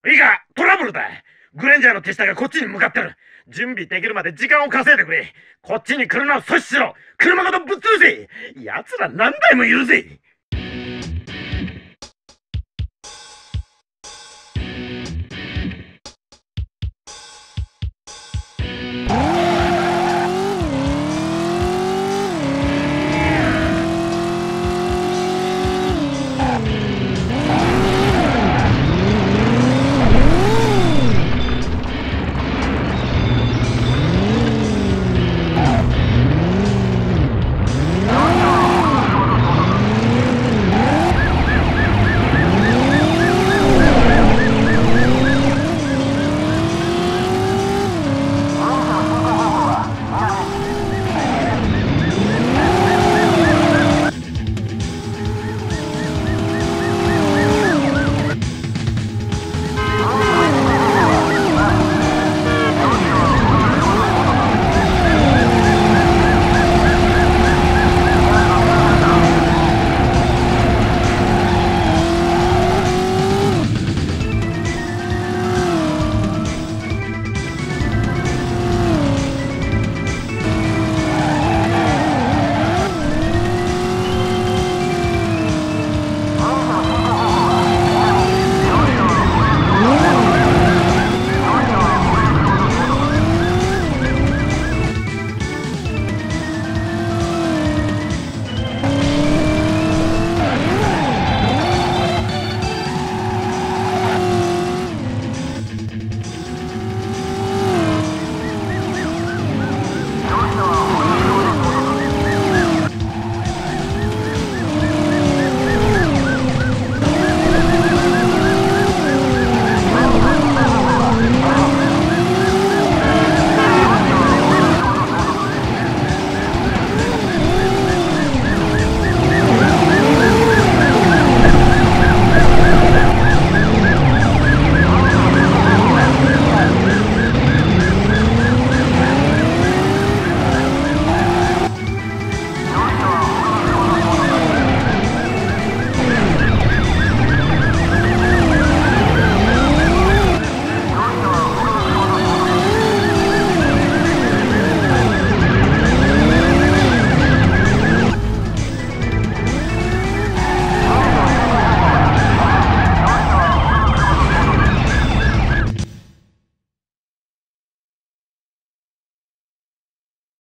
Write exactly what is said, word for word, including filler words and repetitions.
いいか、トラブルだ。グレンジャーの手下がこっちに向かってる。準備できるまで時間を稼いでくれ。こっちに来るのを阻止しろ。車ごとぶっ潰せ。奴ら何台もいるぜ。